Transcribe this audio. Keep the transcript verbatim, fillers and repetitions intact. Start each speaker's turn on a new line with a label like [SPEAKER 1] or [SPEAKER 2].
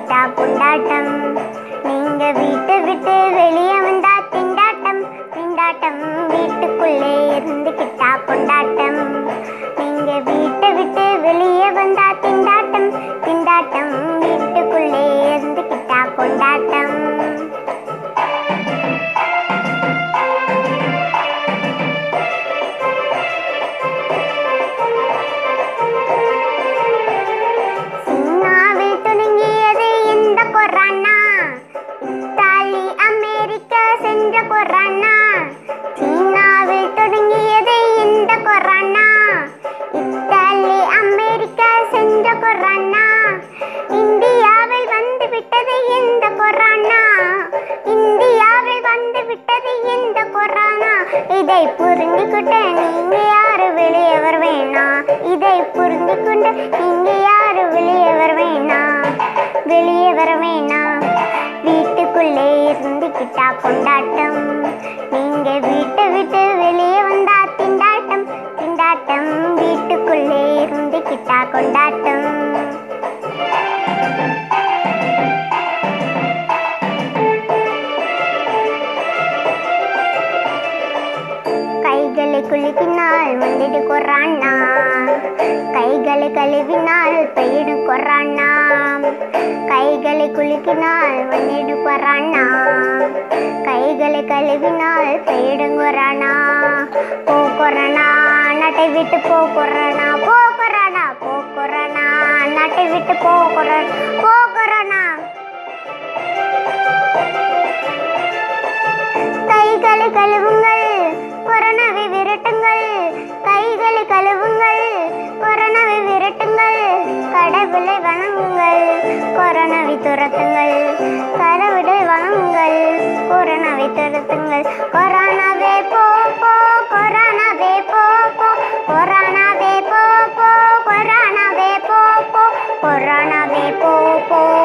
[SPEAKER 1] கிட்டா கொண்டாட்டம். நீங்க வீட்டை விட்டு வெளியே வந்தா திண்டாட்டம் திண்டாட்டம். வீட்டுக்குள்ளே இருந்துகிட்டா கொண்டாட்டம். நீங்க வீட்டை விட்டு வெளியே வந்தா திண்டாட்டம் திண்டாட்டம். வீட்டுக்குள்ளே இருந்துகிட்டா கொண்டாட்டம். இந்தியாவில் வந்து விட்டது இந்த கொரோனா. இந்தியாவில் வந்து விட்டது இந்த கொரோனா. இதை புரிந்துகிட்டு நீங்க யாரு வெளியே வருவேனா? இதை புரிந்துகிட்டு நீங்க யாரு வெளியே வருவேனா? வெளியே வருவேனா? வீட்டுக்குள்ளே இருந்துகிட்டா கொண்டாட்டம். நீங்க வீட்டை விட்டு வெளியே வந்தா திண்டாட்டம் திண்டாட்டம். வீட்டுக்குள்ளே இருந்துகிட்டா கொண்டாட்டம். கைகளை குலுக்கினால் வந்துடு கொரோனா. கைகளை கழுவினால் பெய்டு கொரோனா. கைகளை குலுக்கினால் வந்துடு கொரோனா. கைகளை கழுவினால் பெய்டு கொரோனா. போ கொரோனா நாட்டை விட்டு போ கொரோனா. போ கொரோனா போ கொரோனா நாட்டை விட்டு போ கொரோனா. போ கொரோனா. கைகளை கழுவுங்கள், கொரோனாவை விரட்டுங்கள். கைகளை கழுவுங்கள், கொரோனாவை விரட்டுங்கள். கடவுளை வணங்குங்கள், கொரோனாவை துரத்துங்கள். கடவுளை வணங்குங்கள், கொரோனாவை துரத்துங்கள். கொரோனாவே போ போ கொரோனாவே போ போ கொரோனாவே போ போ கொரோனாவே போ போ கொரோனாவே போ போ.